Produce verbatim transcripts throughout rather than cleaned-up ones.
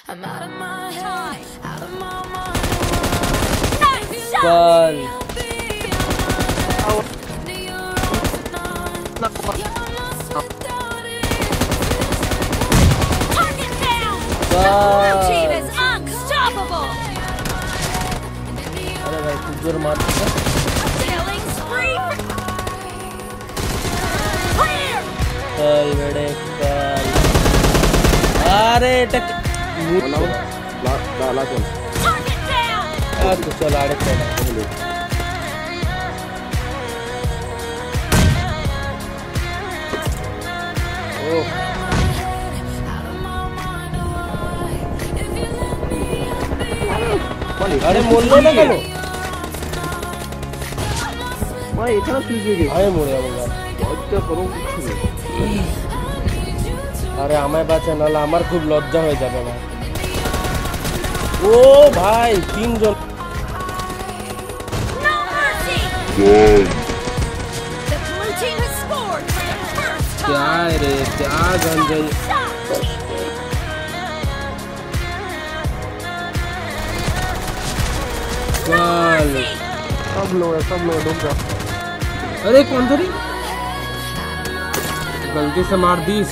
काल अरे भाई कुछ जोर मारते हैं काल बड़े काल अरे टक ला ला चल आज तो चल आड़े चल ओह अरे मोल्लो ना करो भाई इतना सीधे आए मोड़े आऊंगा अच्छा करो कुछ नहीं अरे हमें बाचे नाला हमार खूब लज्जा हो जाबे ना ओ भाई तीन जन क्या रे क्या गंजाई काल सब लोग सब लोग डूब जा अरे कौन थी गलती से मार दी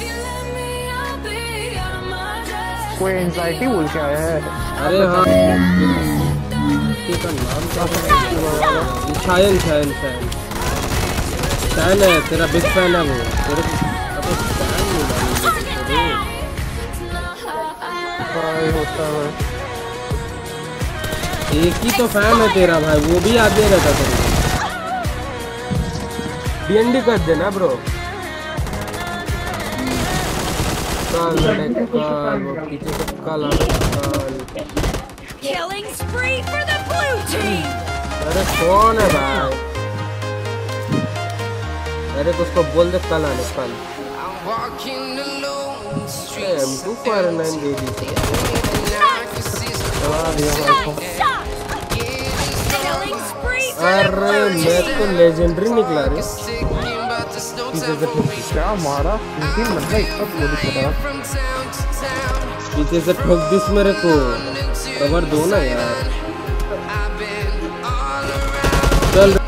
कोई एंजाइटी बोल के आया है अरे हाँ इसका नाम क्या है शायन शायन शायन शायन है तेरा बिग फैन है वो तेरे भाई होता है एक ही तो फैन है तेरा भाई वो भी याद नहीं रहता तेरे डीएनडी कर देना ब्रो काल लड़े काल वो पीछे से काल काल Killing spree for the blue team. अरे कौन है भाई अरे उसको बोल दे कल आने कल एम टू फाइव नाइन दे दी अरे मैं तो लेजेंडरी निकला रे क्या मारा तीन बंदा एक साथ गोली चला पीछे से ठोक दिस मेरे को कवर दो ना यार चल